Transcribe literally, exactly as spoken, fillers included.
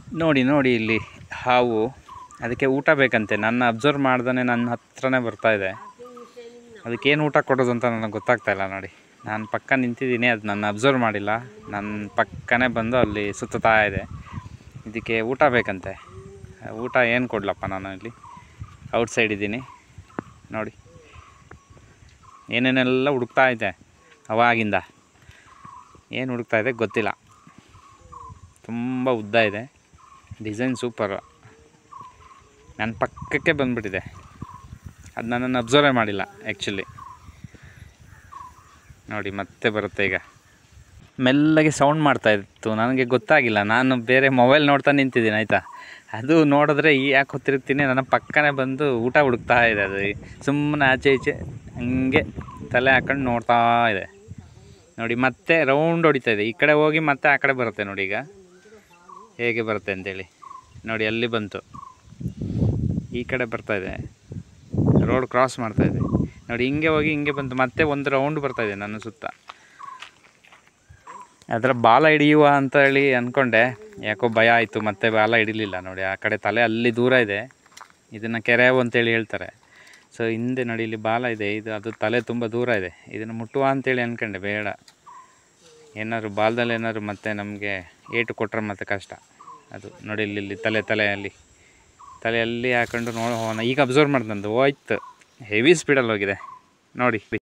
ನೋಡಿ ನೋಡಿ ಇಲ್ಲಿ ಹಾವು, ಅದಕ್ಕೆ ಊಟ ಬೇಕಂತೆ. ನನ್ನ ಅಬ್ಸರ್ವ್ ಮಾಡ್ದೇ ನನ್ನ ಹತ್ರನೇ ಬರ್ತಾಯಿದೆ. ಅದಕ್ಕೇನು ಊಟ ಕೊಡೋದು ಅಂತ ನನಗೆ ಗೊತ್ತಾಗ್ತಾಯಿಲ್ಲ. ನೋಡಿ, ನಾನು ಪಕ್ಕ ನಿಂತಿದ್ದೀನಿ, ಅದು ನನ್ನ ಅಬ್ಸರ್ವ್ ಮಾಡಿಲ್ಲ, ನನ್ನ ಪಕ್ಕನೇ ಬಂದು ಅಲ್ಲಿ ಸುತ್ತಾ ಇದೆ. ಇದಕ್ಕೆ ಊಟ ಬೇಕಂತೆ. ಊಟ ಏನು ಕೊಡಲಪ್ಪ, ನಾನು ಇಲ್ಲಿ ಔಟ್ಸೈಡ್ ಇದ್ದೀನಿ. ನೋಡಿ ಏನೇನೆಲ್ಲ ಹುಡುಕ್ತಾ ಇದೆ ಅವಾಗಿಂದ. ಏನು ಹುಡುಕ್ತಾ ಇದೆ ಗೊತ್ತಿಲ್ಲ. ತುಂಬ ಉದ್ದ ಇದೆ, ಡಿಸೈನ್ ಸೂಪರು. ನನ್ನ ಪಕ್ಕಕ್ಕೆ ಬಂದುಬಿಟ್ಟಿದೆ. ಅದು ನನ್ನನ್ನು ಅಬ್ಸರ್ವೇ ಮಾಡಿಲ್ಲ ಆ್ಯಕ್ಚುಲಿ. ನೋಡಿ ಮತ್ತೆ ಬರುತ್ತೆ ಈಗ. ಮೆಲ್ಲಗೆ ಸೌಂಡ್ ಮಾಡ್ತಾಯಿತ್ತು, ನನಗೆ ಗೊತ್ತಾಗಿಲ್ಲ. ನಾನು ಬೇರೆ ಮೊಬೈಲ್ ನೋಡ್ತಾ ನಿಂತಿದ್ದೀನಿ ಆಯಿತಾ. ಅದು ನೋಡಿದ್ರೆ ಈ ಯಾಕೆ ತಿರುಗ್ತೀನಿ, ನನ್ನ ಪಕ್ಕನೇ ಬಂದು ಊಟ ಹುಡುಕ್ತಾ ಇದೆ. ಅದು ಸುಮ್ಮನೆ ಆಚೆ ಈಚೆ ಹಂಗೆ ತಲೆ ಹಾಕೊಂಡು ನೋಡ್ತಾ ಇದೆ. ನೋಡಿ ಮತ್ತೆ ರೌಂಡ್ ಹೊಡಿತಾ ಇದೆ. ಈ ಕಡೆ ಹೋಗಿ ಮತ್ತೆ ಆ ಕಡೆ ಬರುತ್ತೆ. ನೋಡಿ ಈಗ ಹೇಗೆ ಬರುತ್ತೆ ಅಂತೇಳಿ. ನೋಡಿ ಅಲ್ಲಿ ಬಂತು, ಈ ಕಡೆ ಬರ್ತಾಯಿದೆ, ರೋಡ್ ಕ್ರಾಸ್ ಮಾಡ್ತಾಯಿದೆ. ನೋಡಿ ಹಿಂಗೆ ಹೋಗಿ ಹಿಂಗೆ ಬಂತು, ಮತ್ತೆ ಒಂದು ರೌಂಡ್ ಬರ್ತಾಯಿದೆ ನನ್ನ ಸುತ್ತ. ಅದರ ಬಾಲ ಹಿಡಿಯುವ ಅಂತ ಹೇಳಿ ಅಂದ್ಕೊಂಡೆ, ಯಾಕೋ ಭಯ ಆಯಿತು, ಮತ್ತೆ ಬಾಲ ಹಿಡಿಲಿಲ್ಲ. ನೋಡಿ ಆ ಕಡೆ ತಲೆ ಅಲ್ಲಿ ದೂರ ಇದೆ, ಇದನ್ನು ಕೆರೆವು ಅಂತೇಳಿ ಹೇಳ್ತಾರೆ. ಸೊ ಹಿಂದೆ ನೋಡಿ ಇಲ್ಲಿ ಬಾಲ ಇದೆ, ಇದು ಅದು ತಲೆ ತುಂಬ ದೂರ ಇದೆ. ಇದನ್ನು ಮುಟ್ಟುವ ಅಂತೇಳಿ ಅಂದ್ಕೊಂಡೆ, ಬೇಡ. ಏನಾದ್ರು ಬಾಲದಲ್ಲಿ ಏನಾದ್ರು ಮತ್ತೆ ನಮಗೆ ಏಟು ಕೊಟ್ಟರೆ ಮತ್ತೆ ಕಷ್ಟ. ಅದು ನೋಡಿ ಇಲ್ಲಿ ಇಲ್ಲಿ ತಲೆ ತಲೆಯಲ್ಲಿ ತಲೆಯಲ್ಲಿ ಹಾಕೊಂಡು ನೋಡೋಣ. ಈಗ ಅಬ್ಸರ್ವ್ ಮಾಡ್ದಂದು ಹೋಯ್ತು, ಹೆವಿ ಸ್ಪೀಡಲ್ಲಿ ಹೋಗಿದೆ ನೋಡಿ.